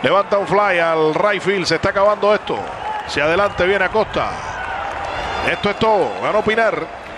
Levanta un fly al right field. Se está acabando esto. Hacia adelante viene Acosta. Esto es todo. Ganó Pinar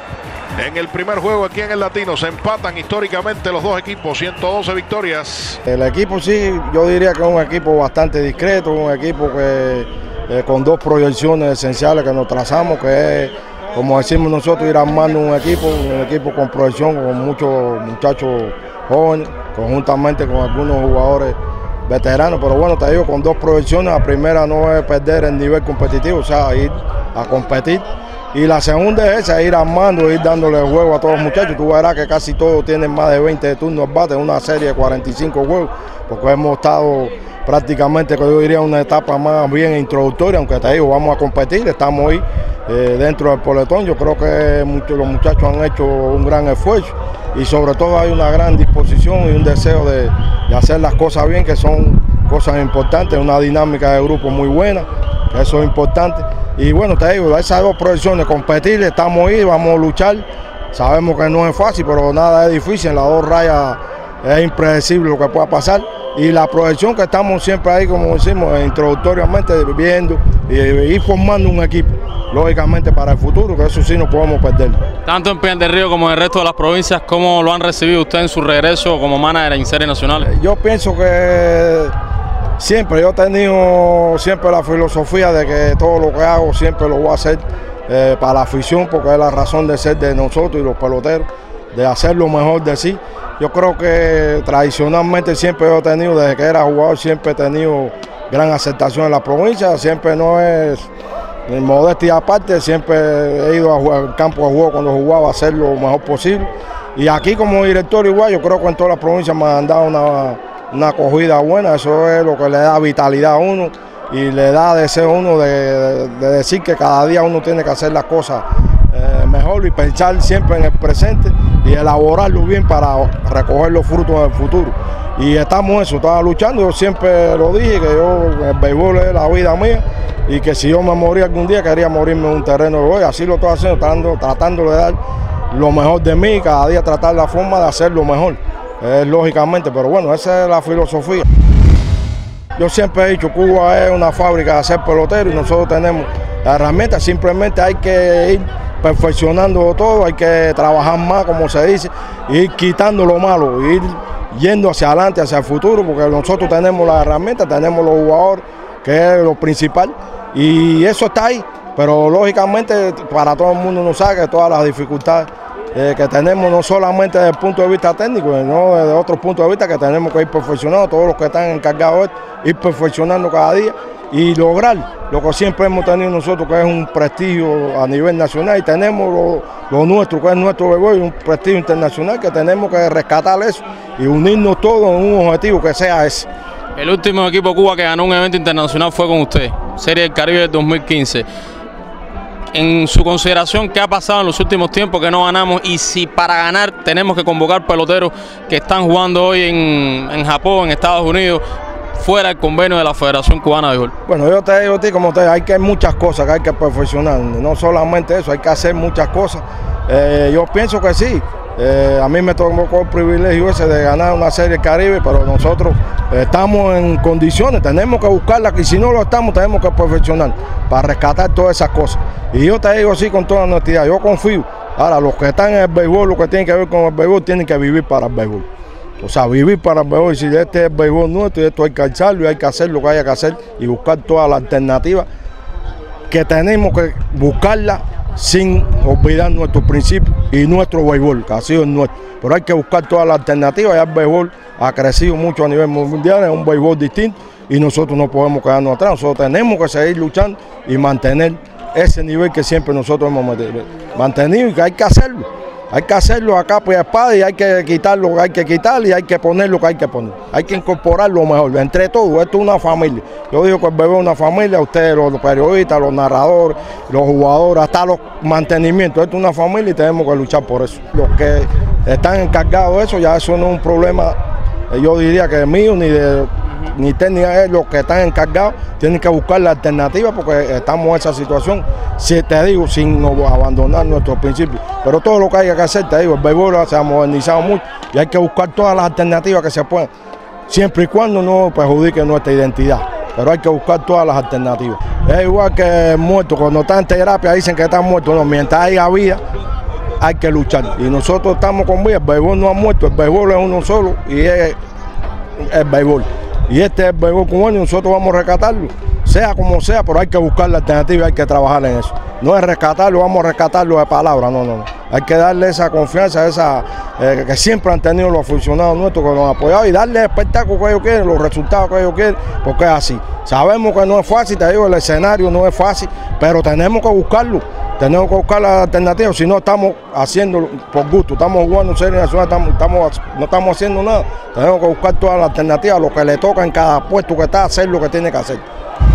en el primer juego aquí en el Latino. Se empatan históricamente los dos equipos. 112 victorias. El equipo sí, yo diría que es un equipo bastante discreto. Un equipo que con dos proyecciones esenciales que nos trazamos, que es, como decimos nosotros, ir armando un equipo con proyección, con muchos muchachos jóvenes, conjuntamente con algunos jugadores veteranos, pero bueno, te digo, con dos proyecciones. La primera no es perder el nivel competitivo, o sea, ir a competir, y la segunda es esa, ir armando, ir dándole juego a todos los muchachos. Tú verás que casi todos tienen más de 20 turnos bate en una serie de 45 juegos, porque hemos estado prácticamente, que yo diría, una etapa más bien introductoria, aunque te digo, vamos a competir, estamos ahí dentro del poletón. Yo creo que los muchachos han hecho un gran esfuerzo y sobre todo hay una gran disposición y un deseo de hacer las cosas bien, que son cosas importantes, una dinámica de grupo muy buena, que eso es importante. Y bueno, te digo, esas dos proyecciones, competir, estamos ahí, vamos a luchar. Sabemos que no es fácil, pero nada es difícil. En las dos rayas es impredecible lo que pueda pasar. Y la proyección que estamos siempre ahí, como decimos, introductoriamente, viendo y ir formando un equipo, lógicamente para el futuro, que eso sí no podemos perder. Tanto en Pinar del Río como en el resto de las provincias, ¿cómo lo han recibido usted en su regreso como manager en series nacionales? Yo pienso que siempre, yo he tenido siempre la filosofía de que todo lo que hago siempre lo voy a hacer para la afición, porque es la razón de ser de nosotros y los peloteros, de hacer lo mejor de sí. Yo creo que tradicionalmente siempre yo he tenido, desde que era jugador, siempre he tenido gran aceptación en la provincia. Siempre no es modestia aparte, siempre he ido a jugar al campo de juego cuando jugaba a hacer lo mejor posible. Y aquí como director igual, yo creo que en todas las provincias me han dado una acogida buena. Eso es lo que le da vitalidad a uno y le da deseo a uno de decir que cada día uno tiene que hacer las cosas mejor y pensar siempre en el presente y elaborarlo bien para recoger los frutos en el futuro. Y estamos estaba luchando. Yo siempre lo dije, que el béisbol es la vida mía y que si yo me moría algún día quería morirme en un terreno de hoy. Así lo estoy haciendo, tratando de dar lo mejor de mí, cada día tratar la forma de hacer lo mejor, lógicamente, pero bueno, esa es la filosofía. Yo siempre he dicho, Cuba es una fábrica de hacer pelotero y nosotros tenemos la herramienta, simplemente hay que ir perfeccionando todo, hay que trabajar más, como se dice, ir quitando lo malo, ir yendo hacia adelante, hacia el futuro, porque nosotros tenemos las herramientas, tenemos los jugadores, que es lo principal, y eso está ahí, pero lógicamente para todo el mundo nos sabe que todas las dificultades que tenemos, no solamente desde el punto de vista técnico, sino desde otros puntos de vista, que tenemos que ir perfeccionando, todos los que están encargados de ir perfeccionando cada día y lograr lo que siempre hemos tenido nosotros, que es un prestigio a nivel nacional, y tenemos lo nuestro, que es nuestro béisbol, y un prestigio internacional, que tenemos que rescatar eso y unirnos todos en un objetivo que sea ese. El último equipo Cuba que ganó un evento internacional fue con usted, Serie del Caribe del 2015. En su consideración, ¿qué ha pasado en los últimos tiempos que no ganamos? Y si para ganar tenemos que convocar peloteros que están jugando hoy en Japón, en Estados Unidos, fuera del convenio de la Federación Cubana de Béisbol. Bueno, yo te digo a ti, como te digo, hay que hacer muchas cosas que hay que perfeccionar, no solamente eso, hay que hacer muchas cosas. Yo pienso que sí, a mí me tocó el privilegio ese de ganar una Serie del Caribe, pero nosotros estamos en condiciones, tenemos que buscarla, y si no lo estamos, tenemos que perfeccionar para rescatar todas esas cosas. Y yo te digo así con toda honestidad, yo confío. Ahora, los que están en el béisbol, los que tienen que ver con el béisbol, tienen que vivir para el béisbol. O sea, vivir para el béisbol. Y si este es el béisbol nuestro, y esto hay que alzarlo y hay que hacer lo que haya que hacer y buscar todas las alternativas que tenemos que buscarla sin olvidar nuestros principios y nuestro béisbol, que ha sido el nuestro. Pero hay que buscar todas las alternativas. Ya el béisbol ha crecido mucho a nivel mundial, es un béisbol distinto y nosotros no podemos quedarnos atrás. Nosotros tenemos que seguir luchando y mantener ese nivel que siempre nosotros hemos mantenido y que hay que hacerlo. Hay que hacerlo a capa y a espada y hay que quitar lo que hay que quitar y hay que poner lo que hay que poner. Hay que incorporar lo mejor, entre todos. Esto es una familia. Yo digo que el béisbol es una familia, ustedes los periodistas, los narradores, los jugadores, hasta los mantenimientos. Esto es una familia y tenemos que luchar por eso. Los que están encargados de eso, ya eso no es un problema, yo diría que es mío, ni técnica, es los que están encargados, tienen que buscar la alternativa porque estamos en esa situación, si te digo, sin abandonar nuestros principios. Pero todo lo que hay que hacer, te digo, el béisbol se ha modernizado mucho y hay que buscar todas las alternativas que se puedan. siempre y cuando no perjudique nuestra identidad. Pero hay que buscar todas las alternativas. Es igual que el muerto, cuando está en terapia dicen que está muerto. No, mientras haya vida, hay que luchar. Y nosotros estamos con vida. El béisbol no ha muerto, el béisbol es uno solo y es el béisbol. Y este es el béisbol cubano y nosotros vamos a rescatarlo. Sea como sea, pero hay que buscar la alternativa, hay que trabajar en eso. No es rescatarlo, vamos a rescatarlo de palabra, no. Hay que darle esa confianza, que siempre han tenido los aficionados nuestros que nos han apoyado y darle el espectáculo que ellos quieren, los resultados que ellos quieren, porque es así. Sabemos que no es fácil, te digo, el escenario no es fácil, pero tenemos que buscarlo. Tenemos que buscar la alternativa, si no estamos haciendo por gusto, estamos jugando en serie nacional, no estamos haciendo nada. Tenemos que buscar todas las alternativas, lo que le toca en cada puesto que está, hacer lo que tiene que hacer.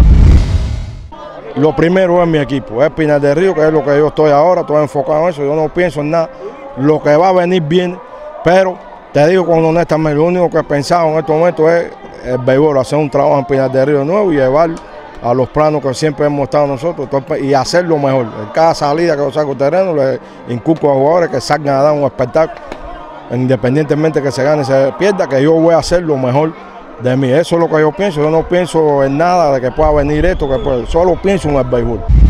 Lo primero es mi equipo, es Pinar del Río, que es lo que yo estoy ahora, estoy enfocado en eso, yo no pienso en nada, lo que va a venir bien, pero te digo con honestamente, lo único que he pensado en estos momentos es el béisbol, hacer un trabajo en Pinar del Río nuevo y llevarlo a los planos que siempre hemos estado nosotros y hacerlo mejor. En cada salida que yo saco terreno le inculco a los jugadores que salgan a dar un espectáculo, independientemente que se gane o se pierda, que yo voy a hacer lo mejor de mí. Eso es lo que yo pienso no pienso en nada de que pueda venir esto, solo pienso en el béisbol.